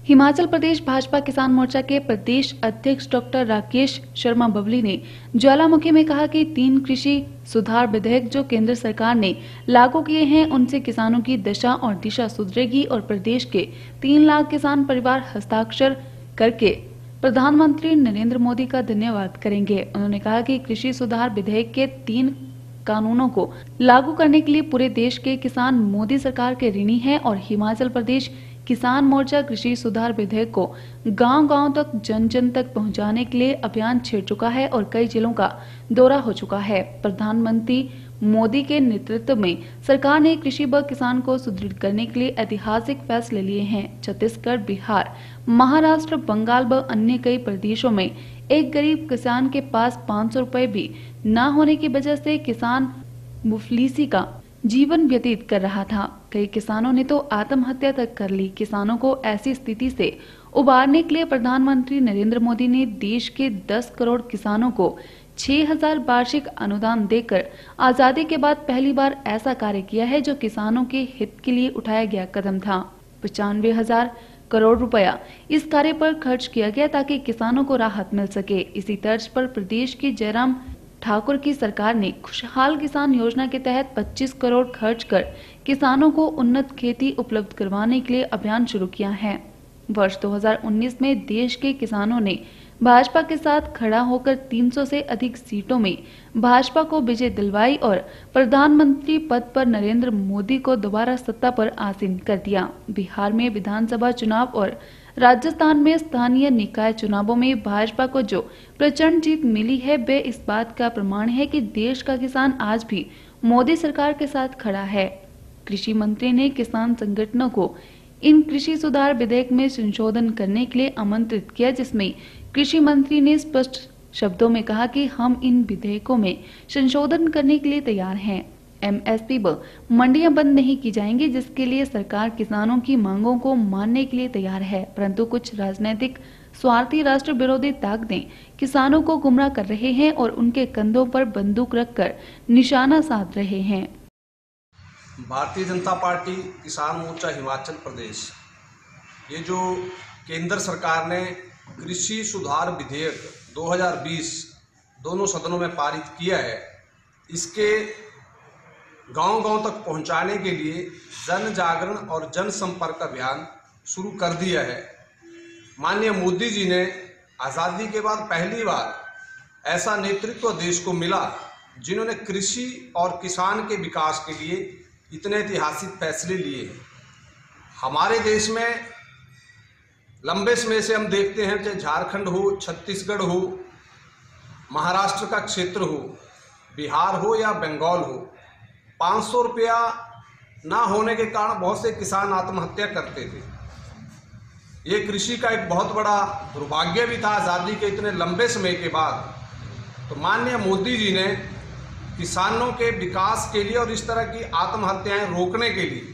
हिमाचल प्रदेश भाजपा किसान मोर्चा के प्रदेश अध्यक्ष डॉक्टर राकेश शर्मा बबली ने ज्वालामुखी में कहा कि 3 कृषि सुधार विधेयक जो केंद्र सरकार ने लागू किए हैं उनसे किसानों की दशा और दिशा सुधरेगी और प्रदेश के 3 लाख किसान परिवार हस्ताक्षर करके प्रधानमंत्री नरेंद्र मोदी का धन्यवाद करेंगे। उन्होंने कहा कि कृषि सुधार विधेयक के 3 कानूनों को लागू करने के लिए पूरे देश के किसान मोदी सरकार के ऋणी हैं और हिमाचल प्रदेश किसान मोर्चा कृषि सुधार विधेयक को गांव-गांव तक जन-जन तक पहुंचाने के लिए अभियान छेड़ चुका है और कई जिलों का दौरा हो चुका है। प्रधानमंत्री मोदी के नेतृत्व में सरकार ने कृषि व किसान को सुदृढ़ करने के लिए ऐतिहासिक फैसले लिए हैं। छत्तीसगढ़, बिहार, महाराष्ट्र, बंगाल व अन्य कई प्रदेशों में एक गरीब किसान के पास 500 रुपए भी न होने की वजह से किसान मुफलिसी का जीवन व्यतीत कर रहा था। कई किसानों ने तो आत्महत्या तक कर ली। किसानों को ऐसी स्थिति से उबारने के लिए प्रधानमंत्री नरेंद्र मोदी ने देश के 10 करोड़ किसानों को 6,000 वार्षिक अनुदान देकर आजादी के बाद पहली बार ऐसा कार्य किया है जो किसानों के हित के लिए उठाया गया कदम था। 95,000 करोड़ रुपया इस कार्य पर खर्च किया गया ताकि किसानों को राहत मिल सके। इसी तर्ज पर प्रदेश की जयराम ठाकुर की सरकार ने खुशहाल किसान योजना के तहत 25 करोड़ खर्च कर किसानों को उन्नत खेती उपलब्ध करवाने के लिए अभियान शुरू किया है। वर्ष 2019 में देश के किसानों ने भाजपा के साथ खड़ा होकर 300 से अधिक सीटों में भाजपा को विजय दिलवाई और प्रधानमंत्री पद पर नरेंद्र मोदी को दोबारा सत्ता पर आसीन कर दिया। बिहार में विधानसभा चुनाव और राजस्थान में स्थानीय निकाय चुनावों में भाजपा को जो प्रचंड जीत मिली है वे इस बात का प्रमाण है कि देश का किसान आज भी मोदी सरकार के साथ खड़ा है। कृषि मंत्री ने किसान संगठनों को इन कृषि सुधार विधेयक में संशोधन करने के लिए आमंत्रित किया, जिसमें कृषि मंत्री ने स्पष्ट शब्दों में कहा कि हम इन विधेयकों में संशोधन करने के लिए तैयार हैं। एमएसपी व मंडियां बंद नहीं की जाएंगी, जिसके लिए सरकार किसानों की मांगों को मानने के लिए तैयार है, परंतु कुछ राजनीतिक स्वार्थी राष्ट्र विरोधी ताकतें किसानों को गुमराह कर रहे हैं और उनके कंधों पर बंदूक रखकर निशाना साध रहे हैं। भारतीय जनता पार्टी किसान मोर्चा हिमाचल प्रदेश, ये जो केंद्र सरकार ने कृषि सुधार विधेयक 2020 दोनों सदनों में पारित किया है, इसके गांव-गांव तक पहुंचाने के लिए जन जागरण और जन संपर्क अभियान शुरू कर दिया है। माननीय मोदी जी ने आज़ादी के बाद पहली बार ऐसा नेतृत्व देश को मिला जिन्होंने कृषि और किसान के विकास के लिए इतने ऐतिहासिक फैसले लिए हैं। हमारे देश में लंबे समय से हम देखते हैं, चाहे झारखंड हो, छत्तीसगढ़ हो, महाराष्ट्र का क्षेत्र हो, बिहार हो या बंगाल हो, 500 रुपया ना होने के कारण बहुत से किसान आत्महत्या करते थे। ये कृषि का एक बहुत बड़ा दुर्भाग्य भी था आज़ादी के इतने लंबे समय के बाद। तो माननीय मोदी जी ने किसानों के विकास के लिए और इस तरह की आत्महत्याएं रोकने के लिए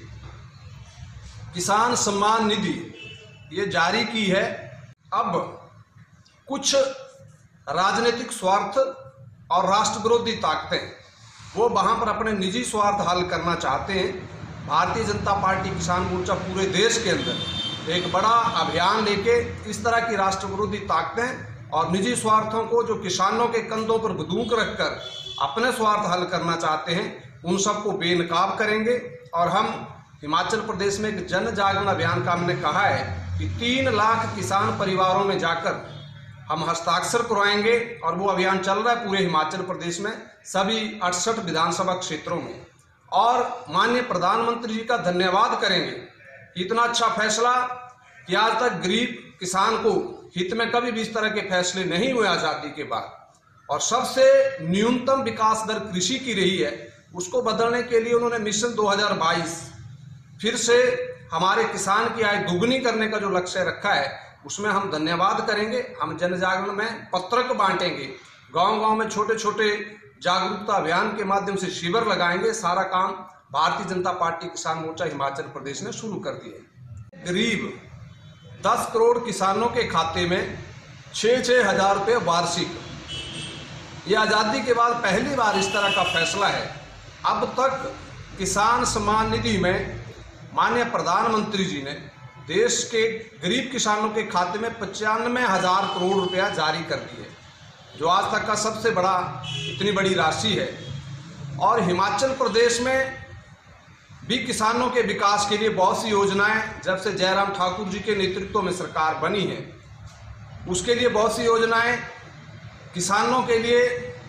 किसान सम्मान निधि ये जारी की है। अब कुछ राजनीतिक स्वार्थ और राष्ट्र विरोधी ताकतें वो वहाँ पर अपने निजी स्वार्थ हल करना चाहते हैं। भारतीय जनता पार्टी किसान मोर्चा पूरे देश के अंदर एक बड़ा अभियान लेके इस तरह की राष्ट्र विरोधी ताकतें और निजी स्वार्थों को जो किसानों के कंधों पर बंदूक रखकर अपने स्वार्थ हल करना चाहते हैं, उन सबको बेनकाब करेंगे। और हम हिमाचल प्रदेश में एक जन जागरण अभियान का हमने कहा है कि 3 लाख किसान परिवारों में जाकर हम हस्ताक्षर करवाएंगे और वो अभियान चल रहा है पूरे हिमाचल प्रदेश में सभी 68 विधानसभा क्षेत्रों में। और माननीय प्रधानमंत्री जी का धन्यवाद करेंगे कि इतना अच्छा फैसला कि आज तक गरीब किसान को हित में कभी भी इस तरह के फैसले नहीं हुए आज़ादी के बाद। और सबसे न्यूनतम विकास दर कृषि की रही है, उसको बदलने के लिए उन्होंने मिशन 2022 फिर से हमारे किसान की आय दुगनी करने का जो लक्ष्य रखा है, उसमें हम धन्यवाद करेंगे। हम जन जागरण में पत्रक बांटेंगे, गांव-गांव में छोटे छोटे जागरूकता अभियान के माध्यम से शिविर लगाएंगे। सारा काम भारतीय जनता पार्टी किसान मोर्चा हिमाचल प्रदेश ने शुरू कर दिया है। करीब 10 करोड़ किसानों के खाते में 6-6 हज़ार रुपये वार्षिक, ये आज़ादी के बाद पहली बार इस तरह का फैसला है। अब तक किसान सम्मान निधि में माननीय प्रधानमंत्री जी ने देश के गरीब किसानों के खाते में 95,000 करोड़ रुपया जारी कर दिए, जो आज तक का सबसे बड़ा इतनी बड़ी राशि है। और हिमाचल प्रदेश में भी किसानों के विकास के लिए बहुत सी योजनाएं जब से जयराम ठाकुर जी के नेतृत्व में सरकार बनी है, उसके लिए बहुत सी योजनाएं किसानों के लिए,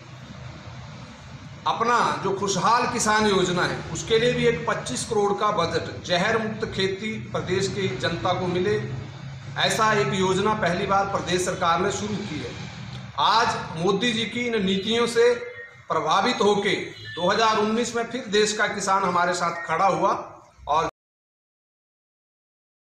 अपना जो खुशहाल किसान योजना है उसके लिए भी एक 25 करोड़ का बजट, जहर मुक्त खेती प्रदेश की जनता को मिले, ऐसा एक योजना पहली बार प्रदेश सरकार ने शुरू की है। आज मोदी जी की इन नीतियों से प्रभावित होकर 2019 में फिर देश का किसान हमारे साथ खड़ा हुआ